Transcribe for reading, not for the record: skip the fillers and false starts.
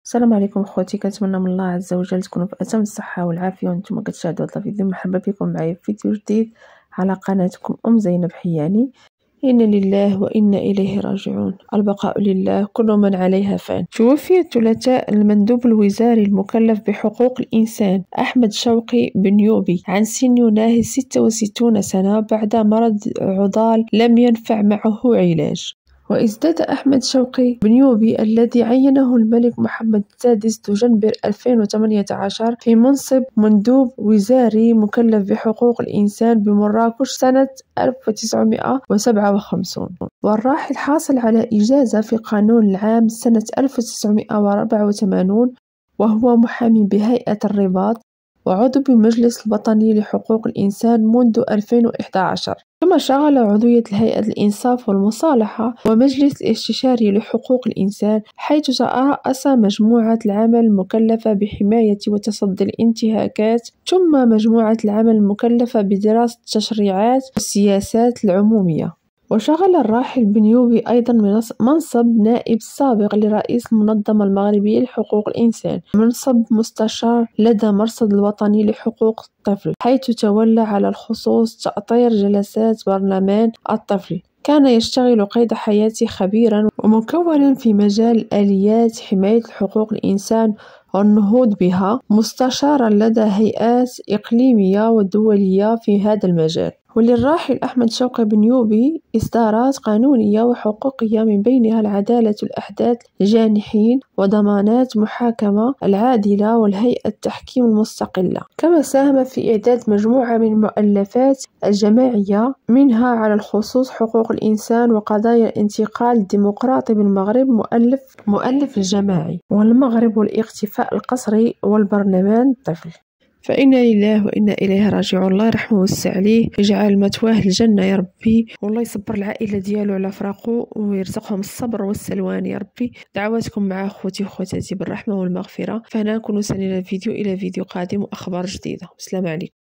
السلام عليكم خوتي، كنتمنى من الله عز وجل تكونوا في اتم الصحه والعافيه وانتم كتشاهدوا هذا الفيديو. مرحبا بكم معايا في فيديو جديد على قناتكم زينب حياني. إنا لله وإنا إليه راجعون، البقاء لله، كل من عليها فان. توفي الثلاثاء المندوب الوزاري المكلف بحقوق الإنسان أحمد شوقي بنيوبي عن سن يناهز 66 سنة بعد مرض عضال لم ينفع معه علاج. وازداد أحمد شوقي بنيوبي الذي عينه الملك محمد السادس دجنبر 2018 في منصب مندوب وزاري مكلف بحقوق الإنسان بمراكش سنة 1957. والراحل حاصل على إجازة في قانون العام سنة 1984، وهو محامي بهيئة الرباط وعضو بالمجلس الوطني لحقوق الإنسان منذ 2011. ثم شغل عضوية هيئة الإنصاف والمصالحة ومجلس الاستشاري لحقوق الإنسان، حيث ترأس مجموعة العمل المكلفة بحماية وتصدي الانتهاكات، ثم مجموعة العمل المكلفة بدراسة التشريعات والسياسات العمومية. وشغل الراحل بنيوبي أيضا منصب نائب سابق لرئيس المنظمة المغربية لحقوق الإنسان، منصب مستشار لدى المرصد الوطني لحقوق الطفل، حيث تولى على الخصوص تأطير جلسات برلمان الطفل. كان يشتغل قيد حياته خبيرا ومكونا في مجال آليات حماية حقوق الإنسان والنهوض بها، مستشارا لدى هيئات إقليمية ودولية في هذا المجال. وللراحل أحمد شوقي بنيوبي إصدارات قانونية وحقوقية، من بينها العدالة الأحداث الجانحين وضمانات محاكمة العادلة والهيئة التحكيم المستقلة. كما ساهم في إعداد مجموعة من المؤلفات الجماعية، منها على الخصوص حقوق الإنسان وقضايا الانتقال الديمقراطي بالمغرب، مؤلف الجماعي والمغرب والاختفاء القسري والبرلمان الطفل. فإنا لله وإنا إليه راجعون. الله يرحمه ويوسع عليه، يجعل مثواه الجنة يا ربي، والله يصبر العائلة ديالو على فراقه ويرزقهم الصبر والسلوان يا ربي. دعواتكم مع أخوتي وخواتاتي بالرحمة والمغفرة. فهنا نكون وصلنا الفيديو إلى فيديو قادم وأخبار جديدة. السلام عليكم.